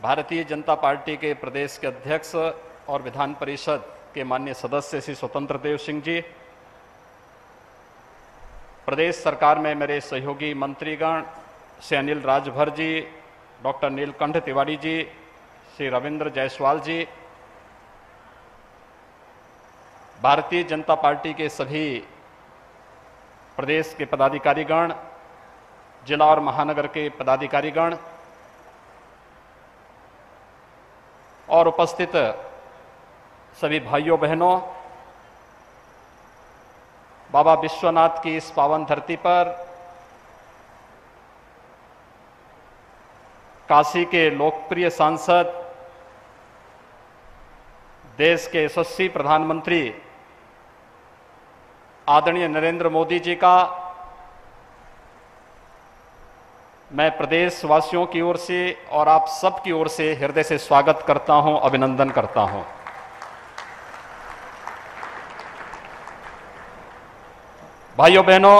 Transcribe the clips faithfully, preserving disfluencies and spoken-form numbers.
भारतीय जनता पार्टी के प्रदेश के अध्यक्ष और विधान परिषद के माननीय सदस्य श्री स्वतंत्र देव सिंह जी, प्रदेश सरकार में मेरे सहयोगी मंत्रीगण श्री अनिल राजभर जी, डॉक्टर नीलकंठ तिवारी जी, श्री रविंद्र जायसवाल जी, भारतीय जनता पार्टी के सभी प्रदेश के पदाधिकारीगण, जिला और महानगर के पदाधिकारीगण और उपस्थित सभी भाइयों बहनों, बाबा विश्वनाथ की इस पावन धरती पर काशी के लोकप्रिय सांसद, देश के यशस्वी प्रधानमंत्री आदरणीय नरेंद्र मोदी जी का मैं प्रदेश वासियों की ओर से और आप सब की ओर से हृदय से स्वागत करता हूं, अभिनंदन करता हूं। भाइयों बहनों,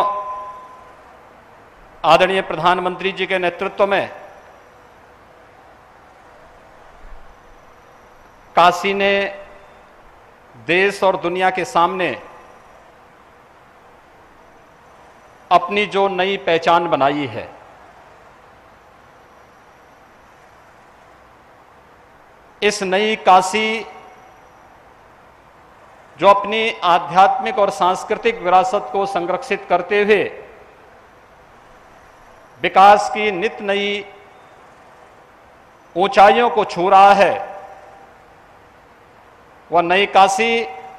आदरणीय प्रधानमंत्री जी के नेतृत्व में काशी ने देश और दुनिया के सामने अपनी जो नई पहचान बनाई है, इस नई काशी जो अपनी आध्यात्मिक और सांस्कृतिक विरासत को संरक्षित करते हुए विकास की नित नई ऊंचाइयों को छू रहा है, वह नई काशी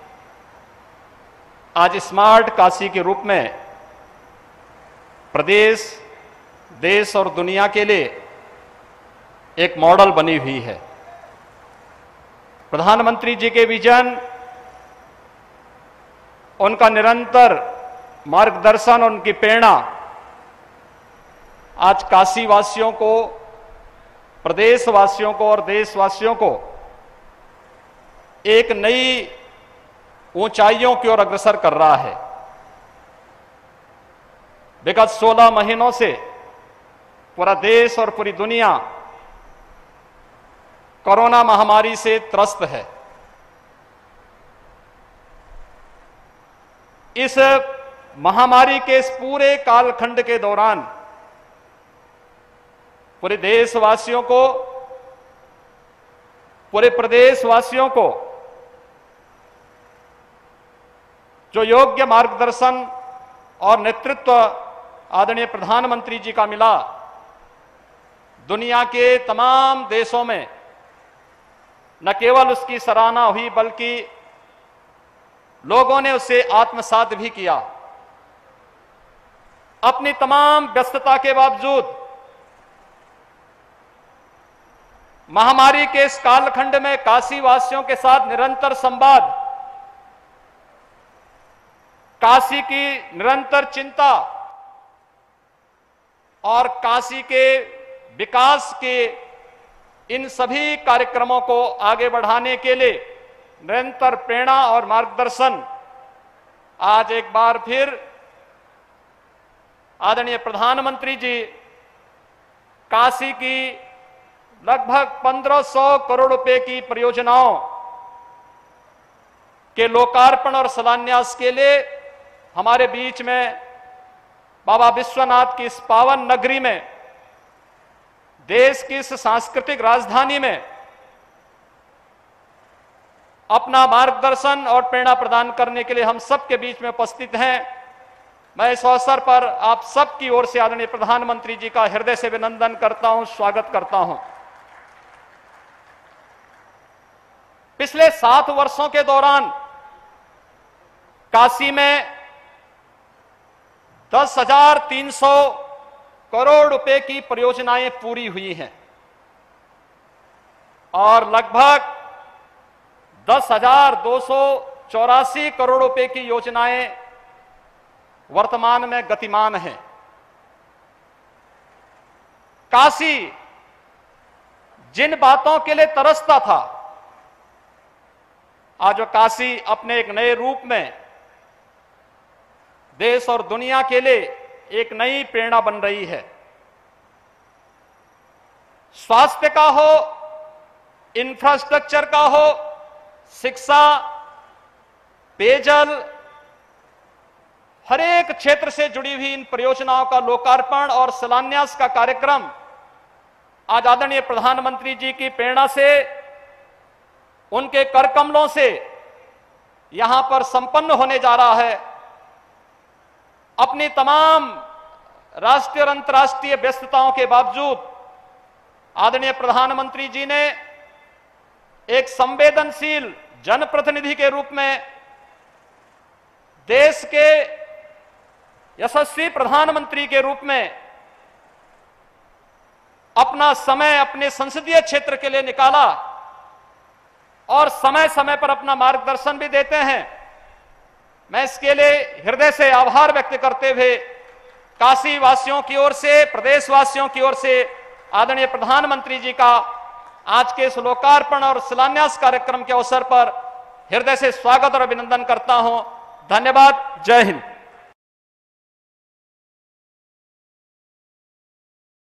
आज स्मार्ट काशी के रूप में प्रदेश, देश और दुनिया के लिए एक मॉडल बनी हुई है। प्रधानमंत्री जी के विजन, उनका निरंतर मार्गदर्शन, उनकी प्रेरणा आज काशी वासियों को, प्रदेशवासियों को और देशवासियों को एक नई ऊंचाइयों की ओर अग्रसर कर रहा है। विगत सोलह महीनों से पूरा देश और पूरी दुनिया कोरोना महामारी से त्रस्त है। इस महामारी के इस पूरे कालखंड के दौरान पूरे देशवासियों को, पूरे प्रदेशवासियों को जो योग्य मार्गदर्शन और नेतृत्व आदरणीय प्रधानमंत्री जी का मिला, दुनिया के तमाम देशों में न केवल उसकी सराहना हुई बल्कि लोगों ने उसे आत्मसात भी किया। अपनी तमाम व्यस्तता के बावजूद महामारी के इस कालखंड में काशी वासियों के साथ निरंतर संवाद, काशी की निरंतर चिंता और काशी के विकास के इन सभी कार्यक्रमों को आगे बढ़ाने के लिए निरंतर प्रेरणा और मार्गदर्शन आज एक बार फिर आदरणीय प्रधानमंत्री जी काशी की लगभग पंद्रह सौ करोड़ रुपए की परियोजनाओं के लोकार्पण और शिलान्यास के लिए हमारे बीच में बाबा विश्वनाथ की इस पावन नगरी में, देश की इस सांस्कृतिक राजधानी में अपना मार्गदर्शन और प्रेरणा प्रदान करने के लिए हम सबके बीच में उपस्थित हैं। मैं इस अवसर पर आप सबकी ओर से आदरणीय प्रधानमंत्री जी का हृदय से अभिनंदन करता हूं, स्वागत करता हूं। पिछले सात वर्षों के दौरान काशी में दस हजार तीन सौ करोड़ रुपए की परियोजनाएं पूरी हुई हैं और लगभग दस हजार दो सौ चौरासी करोड़ रुपए की योजनाएं वर्तमान में गतिमान हैं। काशी जिन बातों के लिए तरसता था, आज काशी अपने एक नए रूप में देश और दुनिया के लिए एक नई प्रेरणा बन रही है। स्वास्थ्य का हो, इंफ्रास्ट्रक्चर का हो, शिक्षा, पेयजल, हर एक क्षेत्र से जुड़ी हुई इन परियोजनाओं का लोकार्पण और शिलान्यास का कार्यक्रम आज आदरणीय प्रधानमंत्री जी की प्रेरणा से, उनके कर कमलों से यहां पर संपन्न होने जा रहा है। अपनी तमाम राष्ट्रीय और अंतर्राष्ट्रीय व्यस्तताओं के बावजूद आदरणीय प्रधानमंत्री जी ने एक संवेदनशील जनप्रतिनिधि के रूप में, देश के यशस्वी प्रधानमंत्री के रूप में अपना समय अपने संसदीय क्षेत्र के लिए निकाला और समय समय पर अपना मार्गदर्शन भी देते हैं। मैं इसके लिए हृदय से आभार व्यक्त करते हुए काशी वासियों की ओर से, प्रदेशवासियों की ओर से आदरणीय प्रधानमंत्री जी का आज के इस लोकार्पण और शिलान्यास कार्यक्रम के अवसर पर हृदय से स्वागत और अभिनंदन करता हूं। धन्यवाद। जय हिंद।